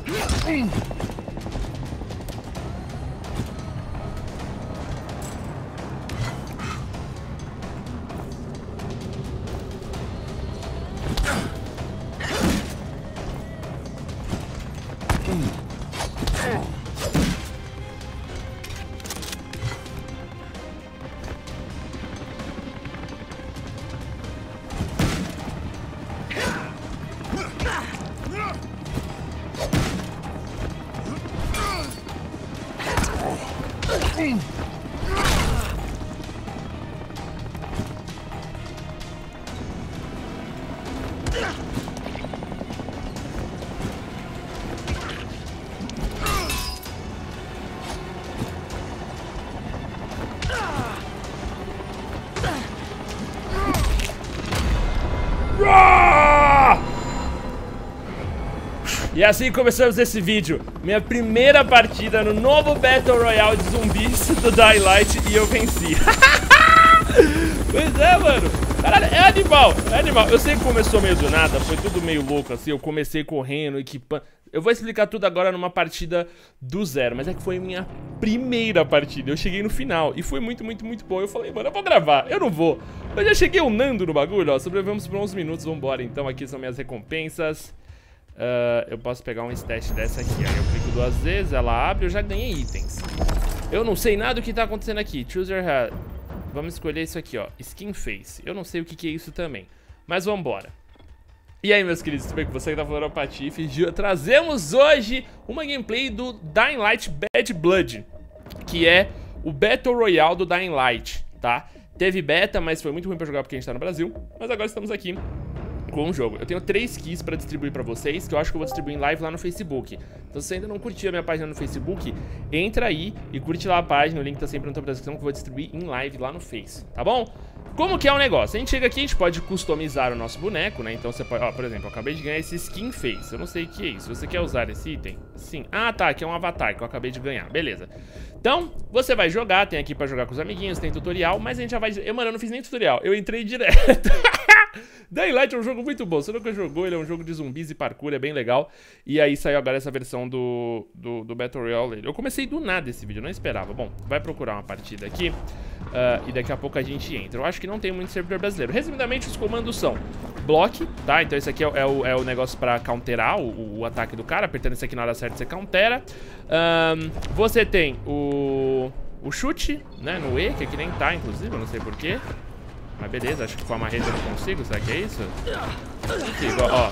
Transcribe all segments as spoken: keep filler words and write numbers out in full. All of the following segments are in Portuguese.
E assim começamos esse vídeo, minha primeira partida no novo Battle Royale de zumbis do Dying Light e eu venci. Pois é, mano. Caralho, é animal, é animal. Eu sei que começou meio do nada, foi tudo meio louco assim, eu comecei correndo, equipando. Eu vou explicar tudo agora numa partida do zero, mas é que foi minha primeira partida, eu cheguei no final e foi muito, muito, muito bom. Eu falei, mano, eu vou gravar, eu não vou. Eu já cheguei unando no bagulho, ó, sobrevivemos por onze minutos, vambora. Então aqui são minhas recompensas. Uh, eu posso pegar um stat dessa aqui, aí eu clico duas vezes, ela abre, eu já ganhei itens. Eu não sei nada do que tá acontecendo aqui. Choose your head. Vamos escolher isso aqui, ó, Skin Face. Eu não sei o que, que é isso também, mas vambora. E aí, meus queridos, tudo bem com você que tá falando, Patife? Trazemos hoje uma gameplay do Dying Light Bad Blood, que é o Battle Royale do Dying Light, tá? Teve beta, mas foi muito ruim pra jogar porque a gente tá no Brasil, mas agora estamos aqui com o jogo. Eu tenho três keys pra distribuir pra vocês, que eu acho que eu vou distribuir em live lá no Facebook. Então se você ainda não curtiu a minha página no Facebook, entra aí e curte lá a página, o link tá sempre no topo da descrição, que eu vou distribuir em live lá no Face, tá bom? Como que é o negócio? A gente chega aqui, a gente pode customizar o nosso boneco, né? Então você pode, ó, por exemplo, eu acabei de ganhar esse Skin Face, eu não sei o que é isso. Você quer usar esse item? Sim. Ah, tá, aqui é um avatar que eu acabei de ganhar, beleza. Então, você vai jogar, tem aqui pra jogar com os amiguinhos, tem tutorial, mas a gente já vai... Eu, mano, eu não fiz nem tutorial, eu entrei direto. Dying Light é um jogo muito bom, você nunca jogou, ele é um jogo de zumbis e parkour, é bem legal. E aí saiu agora essa versão do, do, do Battle Royale. Eu comecei do nada esse vídeo, não esperava. Bom, vai procurar uma partida aqui uh, e daqui a pouco a gente entra. Eu acho que não tem muito servidor brasileiro. Resumidamente, os comandos são block, tá? Então esse aqui é, é, o, é o negócio pra counterar o, o ataque do cara. Apertando esse aqui na hora certa, você countera. um, Você tem o, o chute, né, no E, que aqui nem tá, inclusive, eu não sei porquê. Mas beleza, acho que com a marreta eu não consigo, será que é isso? Consigo, ó.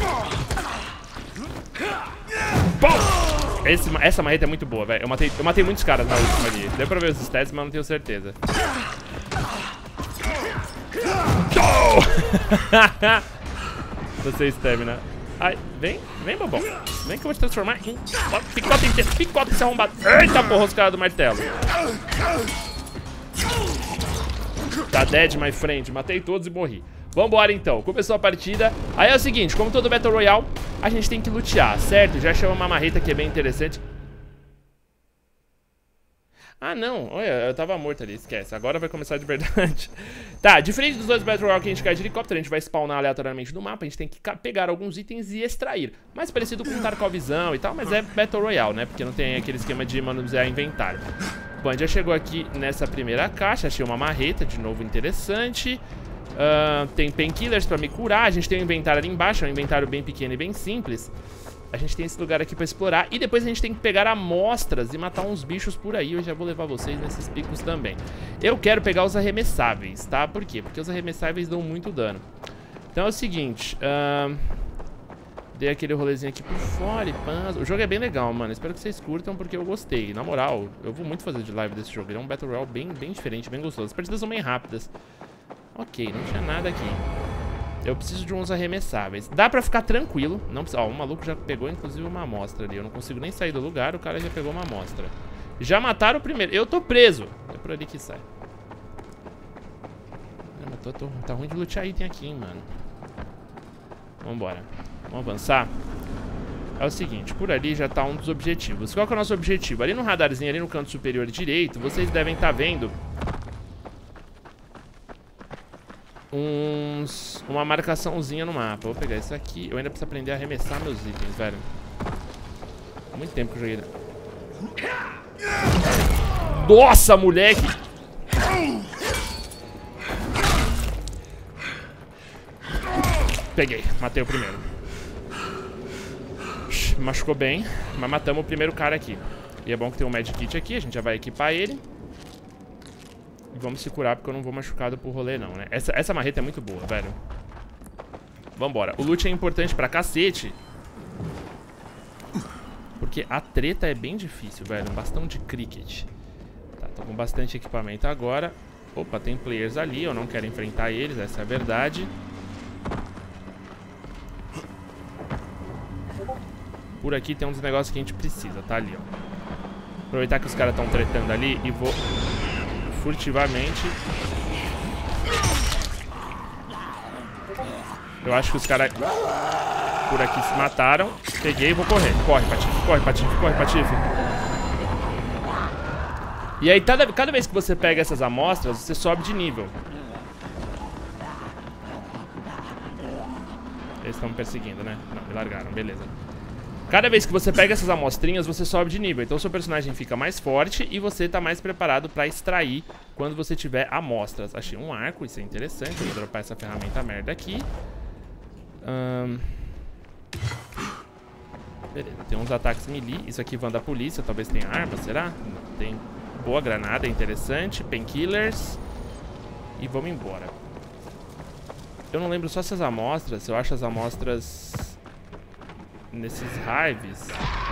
Pum! Esse, essa marreta é muito boa, velho. Eu matei, eu matei muitos caras na última ali. Deu pra ver os stats, mas não tenho certeza. Você stamina. Ai, vem, vem, bobão. Vem que eu vou te transformar em picota inteiro. Picota esse arrombado. Eita porra, os caras do martelo. Tá dead, my friend. Matei todos e morri. Vambora, então. Começou a partida. Aí é o seguinte, como todo Battle Royale, a gente tem que lutear, certo? Já chama uma marreta que é bem interessante. Ah, não. Olha, eu tava morto ali, esquece. Agora vai começar de verdade. Tá, diferente dos dois Battle Royale que a gente cai de helicóptero, a gente vai spawnar aleatoriamente no mapa, a gente tem que pegar alguns itens e extrair. Mais parecido com Tarkovzão e tal, mas é Battle Royale, né? Porque não tem aquele esquema de manusear inventário. Bom, a gente já chegou aqui nessa primeira caixa, achei uma marreta, de novo interessante. Uh, tem painkillers pra me curar, a gente tem um inventário ali embaixo, é um inventário bem pequeno e bem simples. A gente tem esse lugar aqui pra explorar e depois a gente tem que pegar amostras e matar uns bichos por aí. Eu já vou levar vocês nesses picos também. Eu quero pegar os arremessáveis, tá? Por quê? Porque os arremessáveis dão muito dano. Então é o seguinte, uh, dei aquele rolezinho aqui por fora e pans. O jogo é bem legal, mano. Espero que vocês curtam porque eu gostei. Na moral, eu vou muito fazer de live desse jogo. Ele é um Battle Royale bem, bem diferente, bem gostoso. As partidas são bem rápidas. Ok, não tinha nada aqui. Eu preciso de uns arremessáveis. Dá pra ficar tranquilo. Não precisa... Ó, o maluco já pegou, inclusive, uma amostra ali. Eu não consigo nem sair do lugar, o cara já pegou uma amostra. Já mataram o primeiro. Eu tô preso. É por ali que sai. Não, mas tô, tô... Tá ruim de lutear item aqui, hein, mano. Vambora. Vamos avançar. É o seguinte, por ali já tá um dos objetivos. Qual que é o nosso objetivo? Ali no radarzinho, ali no canto superior direito, vocês devem estar vendo... Uns... Uma marcaçãozinha no mapa. Vou pegar isso aqui. Eu ainda preciso aprender a arremessar meus itens, velho. Muito tempo que eu joguei. Nossa, moleque! Peguei, matei o primeiro. Machucou bem, mas matamos o primeiro cara aqui. E é bom que tem um medkit aqui, a gente já vai equipar ele. E vamos se curar, porque eu não vou machucado pro rolê não, né? Essa, essa marreta é muito boa, velho. Vambora. O loot é importante pra cacete. Porque a treta é bem difícil, velho. Um bastão de cricket. Tá, tô com bastante equipamento agora. Opa, tem players ali, eu não quero enfrentar eles, essa é a verdade. Por aqui tem uns negócios que a gente precisa, tá ali, ó. Aproveitar que os caras estão tretando ali e vou furtivamente. Eu acho que os caras por aqui se mataram. Peguei e vou correr. Corre, Patife, corre, Patife, corre, Patife. E aí, cada, cada vez que você pega essas amostras, você sobe de nível. Eles estão me perseguindo, né? Não, me largaram, beleza. Cada vez que você pega essas amostrinhas, você sobe de nível. Então, seu personagem fica mais forte e você tá mais preparado pra extrair quando você tiver amostras. Achei um arco, isso é interessante. Vou dropar essa ferramenta merda aqui. Um... Beleza, tem uns ataques melee. Isso aqui vão da polícia, talvez tenha arma, será? Tem boa granada, é interessante. Painkillers. E vamos embora. Eu não lembro só essas amostras. Se eu acho as amostras nesses hives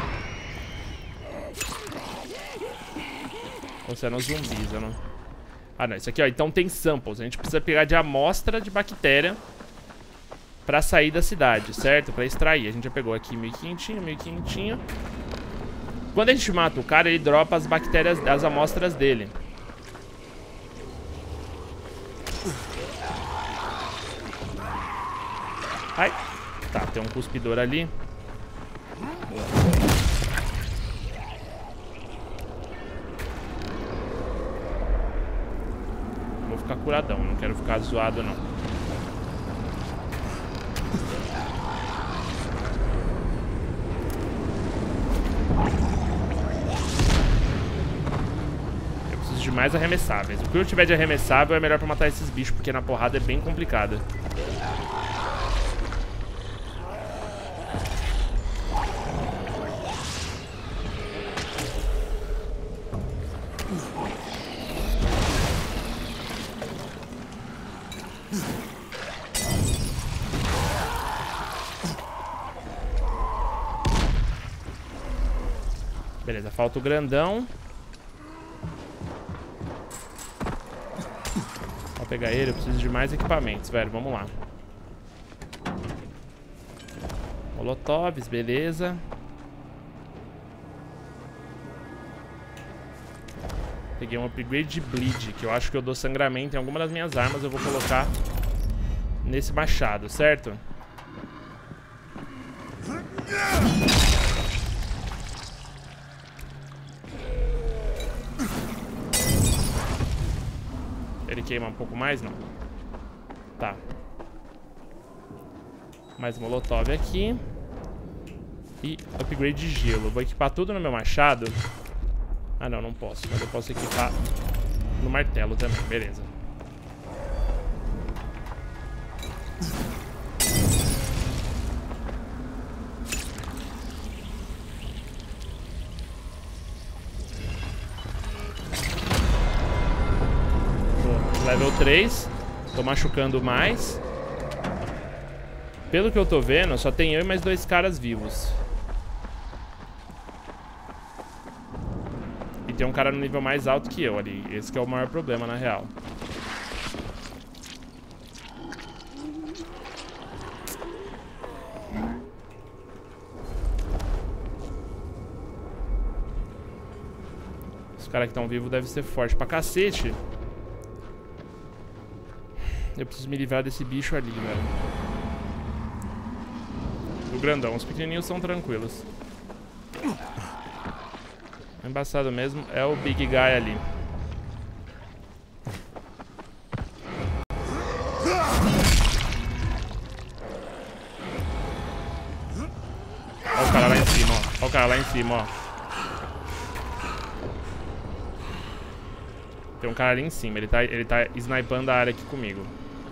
ou se é nos zumbis, eu não... Ah, não, isso aqui, ó, então tem samples. A gente precisa pegar de amostra de bactéria pra sair da cidade, certo? Pra extrair. A gente já pegou aqui mil e quinhentos, mil e quinhentos. Quando a gente mata o cara, ele dropa as bactérias, as amostras dele. Ai. Tá, tem um cuspidor ali. Vou ficar curadão, não quero ficar zoado não. Eu preciso de mais arremessáveis. O que eu tiver de arremessável é melhor pra matar esses bichos, porque na porrada é bem complicada. Beleza, falta o grandão. Vou pegar ele, eu preciso de mais equipamentos, velho. Vamos lá. Molotovs, beleza. Peguei um upgrade de bleed, que eu acho que eu dou sangramento em alguma das minhas armas. Eu vou colocar nesse machado, certo? Ele queima um pouco mais? Não. Tá. Mais molotov aqui. E upgrade de gelo. Vou equipar tudo no meu machado. Ah, não, não posso. Mas eu posso equipar no martelo também. Beleza. Level três. Tô machucando mais. Pelo que eu tô vendo, só tem eu e mais dois caras vivos. E tem um cara no nível mais alto que eu ali. Esse que é o maior problema, na real. Os caras que estão vivos devem ser fortes pra cacete. Eu preciso me livrar desse bicho ali, velho. O grandão. Os pequenininhos são tranquilos. O embaçado mesmo é o big guy ali. Olha o cara lá em cima, ó. Olha o cara lá em cima, ó. Tem um cara ali em cima. Ele tá, ele tá snipando a área aqui comigo.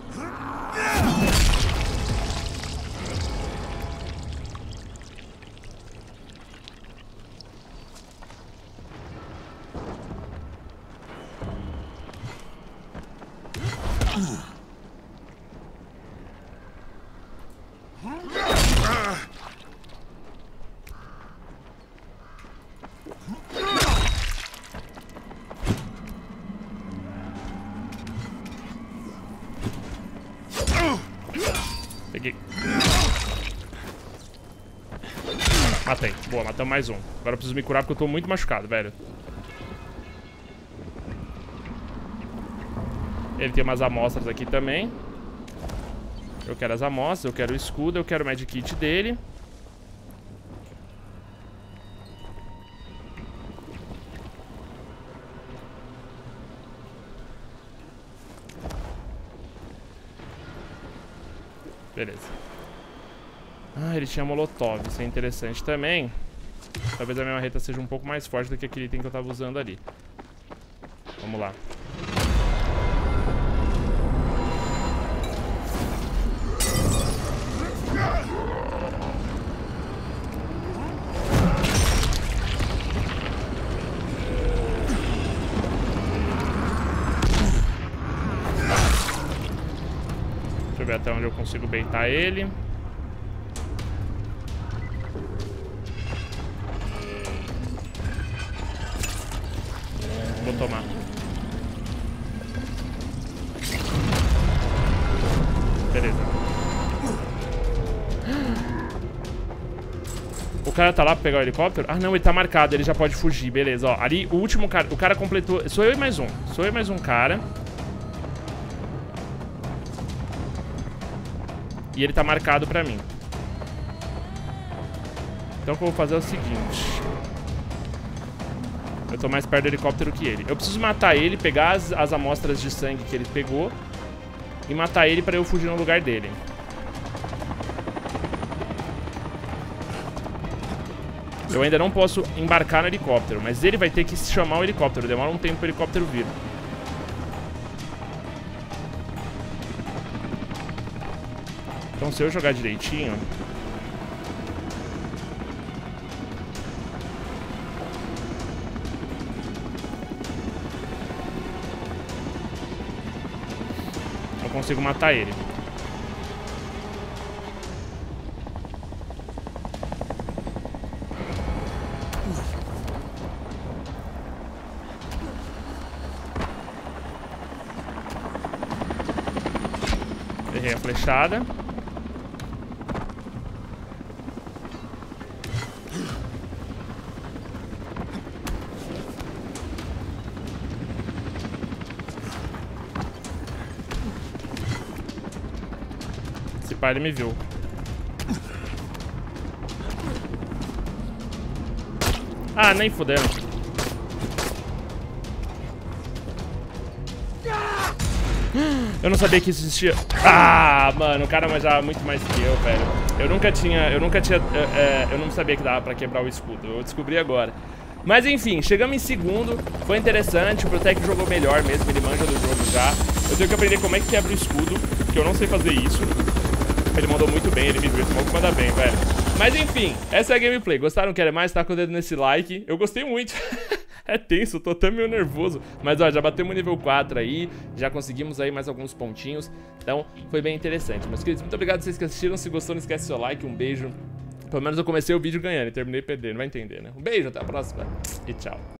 Peguei. Matei. Boa, matamos mais um. Agora eu preciso me curar porque eu tô muito machucado, velho. Ele tem umas amostras aqui também. Eu quero as amostras, eu quero o escudo, eu quero o medkit dele. Beleza. Ah, ele tinha molotov, isso é interessante também. Talvez a minha marreta seja um pouco mais forte do que aquele item que eu tava usando ali. Vamos lá. Deixa eu ver até onde eu consigo baitar ele. Vou tomar. Beleza. O cara tá lá pra pegar o helicóptero? Ah, não, ele tá marcado, ele já pode fugir. Beleza, ó. Ali, o último cara... O cara completou... Sou eu e mais um. Sou eu e mais um cara. E ele tá marcado pra mim. Então o que eu vou fazer é o seguinte. Eu tô mais perto do helicóptero que ele. Eu preciso matar ele, pegar as, as amostras de sangue que ele pegou e matar ele pra eu fugir no lugar dele. Eu ainda não posso embarcar no helicóptero, mas ele vai ter que chamar o helicóptero. Demora um tempo pro helicóptero vir. Então se eu jogar direitinho... eu consigo matar ele. Errei a flechada. Esse pai ele me viu. Ah, nem fudendo. Eu não sabia que isso existia. Ah, mano, o cara manjava muito mais que eu, velho. Eu nunca tinha, eu nunca tinha, é, eu não sabia que dava pra quebrar o escudo. Eu descobri agora. Mas enfim, chegamos em segundo. Foi interessante, o Protec jogou melhor mesmo, ele manja do jogo já. Eu tenho que aprender como é que quebra o escudo, porque eu não sei fazer isso. Ele mandou muito bem, ele me viu, esse maluco manda bem, velho. Mas enfim, essa é a gameplay. Gostaram? Querem mais? Tá com o dedo nesse like. Eu gostei muito. É tenso, tô até meio nervoso. Mas ó, já batemos o nível quatro aí. Já conseguimos aí mais alguns pontinhos. Então, foi bem interessante. Meus queridos, muito obrigado a vocês que assistiram. Se gostou, não esquece seu like. Um beijo. Pelo menos eu comecei o vídeo ganhando e terminei perdendo. Vai entender, né? Um beijo, até a próxima. E tchau.